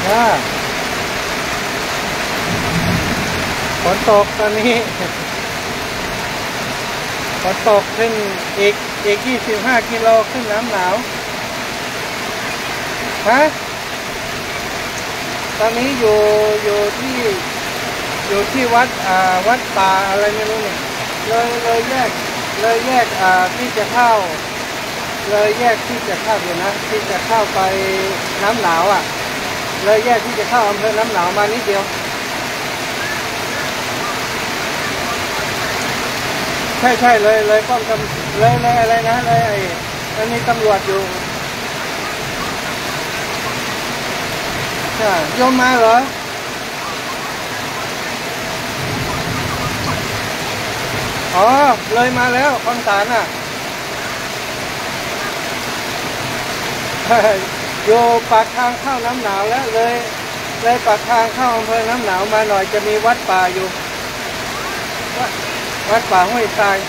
อ่าฝนตกตอนนี้ฝนตกขึ้นอีก25 กิโลขึ้นน้ำหนาวฮะตอนนี้อยู่ที่วัดป่าอะไรไม่รู้เนี่ยเลยแยกที่จะเข้าเลยแยกที่จะเข้าอยู่นะที่จะเข้าไปน้ำหนาวอ่ะเลยแยกที่จะเข้าอำเภอน้ำหนาวมานิดเดียวใช่เลยป้อมตำเลยอะไรนะเลยมันมีตำรวจอยู่ใช่โยมมาเหรออ๋อเลยมาแล้วคอนสารน่ะอยู่ปากทางเข้าน้ำหนาวแล้วเลยปากทางเข้าอำเภอน้ำหนาวมาหน่อยจะมีวัดป่าอยู่วัดป่าห้วยทราย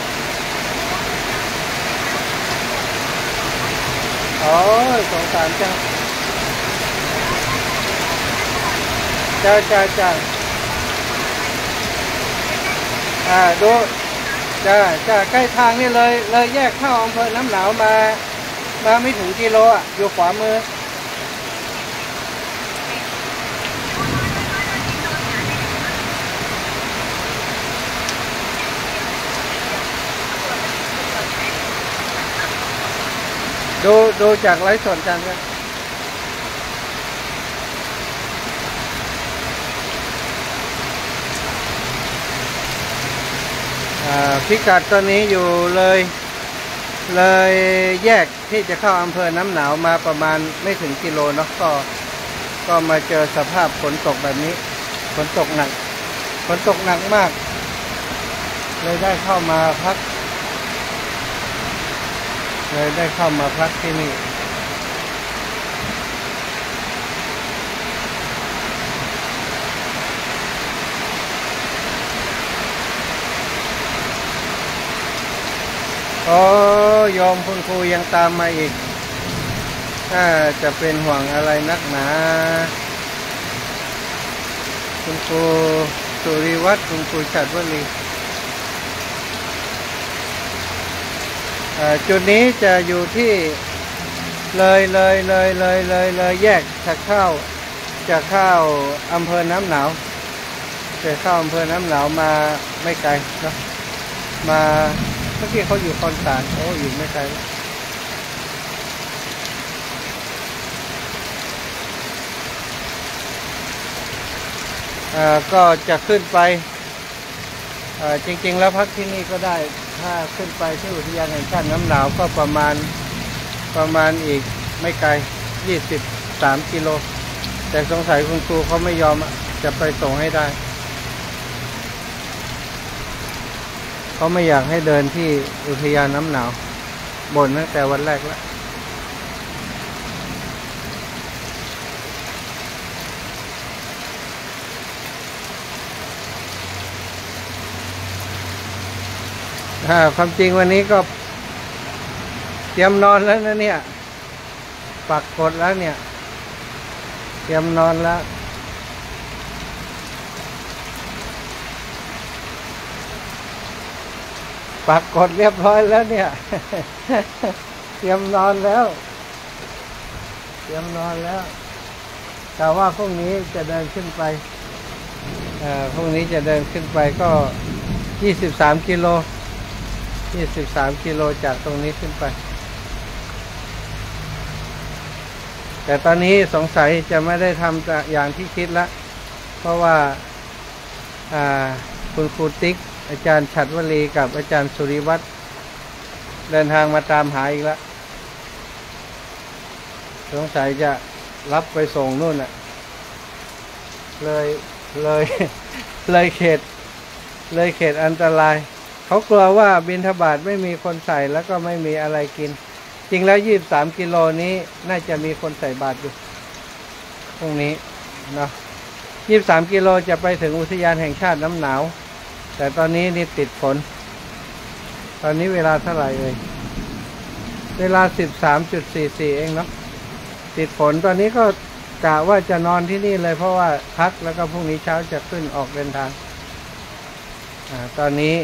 อ๋อสงสารจังจ้าดูจ้าใกล้ทางนี่เลยแยกเข้าอำเภอน้ำหนาวมาไม่ถึงกิโลอ่ะอยู่ขวามือดูจากไลฟ์สดกันครับพิกัดตอนนี้อยู่เลยแยกที่จะเข้าอำเภอน้ำหนาวมาประมาณไม่ถึงกิโลเนาะก็มาเจอสภาพฝนตกแบบนี้ฝนตกหนักมากเลยได้เข้ามาพักที่นี่โอ้ยอมคุณครูยังตามมาอีกถ้าจะเป็นห่วงอะไรนักหนาคุณครูสุริวัฒน์คุณครูฉัตรวลีจุดนี้จะอยู่ที่เลยแยกจะเข้าอำเภอน้ำหนาวจะเข้าอำเภอน้ำหนาวมาไม่ไกลเนาะมาเมื่อกี้เขาอยู่คอนสารโอ้อยู่ไม่ไกลก็จะขึ้นไปจริงๆแล้วพักที่นี่ก็ได้ถ้าขึ้นไปที่อุทยานแห่งชาติน้ำหนาวก็ประมาณอีกไม่ไกล23 กิโลแต่สงสัยคุณครูเขาไม่ยอมจะไปส่งให้ได้เขาไม่อยากให้เดินที่อุทยานน้ำหนาวบ่นตั้งแต่วันแรกแล้วความจริงวันนี้ก็เตรียมนอนแล้วนะเนี่ยปักกดแล้วเนี่ยเตรียมนอนแล้วปักกดเรียบร้อยแล้วเนี่ยเตรียมนอนแล้วแต่ว่าพรุ่งนี้จะเดินขึ้นไปก็23 กิโลจากตรงนี้ขึ้นไปแต่ตอนนี้สงสัยจะไม่ได้ทำอย่างที่คิดละเพราะว่าคุณครูติ๊กอาจารย์ฉัตรวลีกับอาจารย์สุริวัฒน์เดินทางมาตามหาอีกแล้วสงสัยจะรับไปส่งนู่นน่ะเลยเขตอันตรายเขากลัวว่าบิณฑบาตไม่มีคนใส่แล้วก็ไม่มีอะไรกินจริงแล้ว23 กิโลนี้น่าจะมีคนใส่บาตรอยู่ตรงนี้เนาะ23 กิโลจะไปถึงอุทยานแห่งชาติน้ำหนาวแต่ตอนนี้นี่ติดฝนตอนนี้เวลาเท่าไหร่เอ่ยเวลา 13.44 เองเนาะติดฝนตอนนี้ก็กะว่าจะนอนที่นี่เลยเพราะว่าพักแล้วก็พรุ่งนี้เช้าจะขึ้นออกเดินทางตอนนี้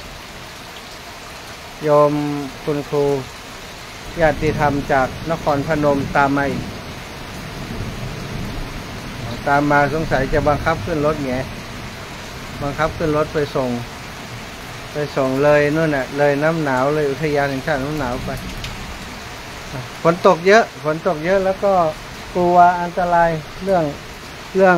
โยมคุณครูญาติธรรมจากนครพนมตามมาอีกตามมาสงสัยจะบังคับขึ้นรถไงบังคับขึ้นรถไปส่งเลยนู่นน่ะเลยน้ำหนาวเลยอุทยานแห่งชาติน้ำหนาวไปฝนตกเยอะแล้วก็กลัวอันตรายเรื่อง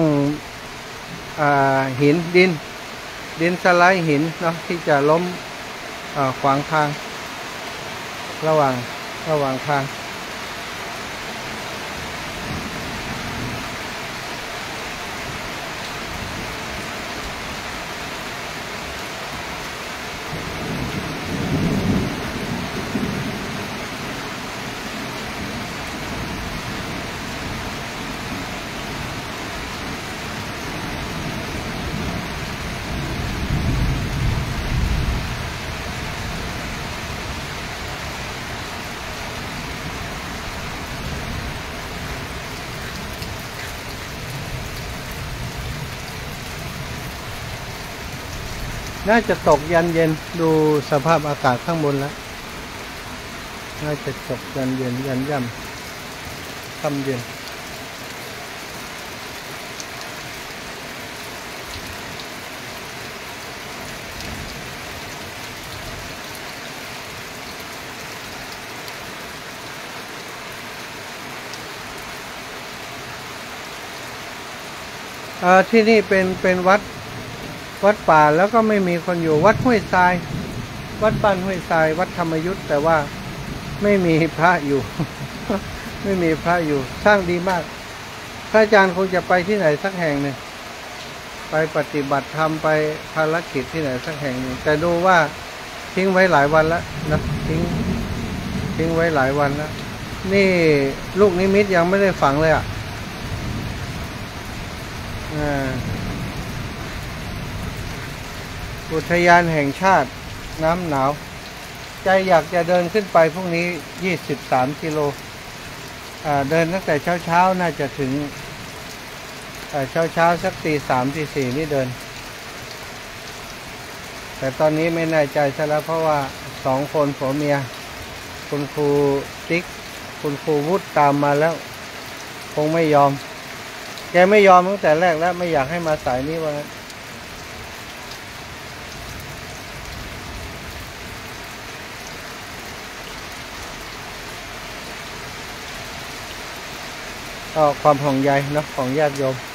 หินดินสไลด์หินเนาะที่จะล้มขวางทางระหว่างทางน่าจะตกยันเย็นดูสภาพอากาศข้างบนแล้วน่าจะตกยันเย็นยันย่ำค่ำเย็นที่นี่เป็นวัดป่าแล้วก็ไม่มีคนอยู่วัดห้วยทรายวัดบ้านห้วยทรายวัดธรรมยุทธแต่ว่าไม่มีพระอยู่ ไม่มีพระอยู่สร้างดีมากพระอาจารย์คงจะไปที่ไหนสักแห่งหนึ่งไปปฏิบัติธรรมไปภารกิจที่ไหนสักแห่งหนึ่งแต่ดูว่าทิ้งไว้หลายวันแล้วนะทิ้งไว้หลายวันแล้วนี่ลูกนิมิตยังไม่ได้ฝังเลยอุทยานแห่งชาติน้ำหนาวใจอยากจะเดินขึ้นไปพรุ่งนี้23 กิโลเดินตั้งแต่เช้าน่าจะถึงเช้าสักตี 3 ตี 4นี่เดินแต่ตอนนี้ไม่แน่ใจซะแล้วเพราะว่า2 คนผัวเมียคุณครูติ๊กคุณครูวุฒิตามมาแล้วคงไม่ยอมแกไม่ยอมตั้งแต่แรกแล้วไม่อยากให้มาสายนี้ว่าก็ความห่วงใยเนาะของญาติโยม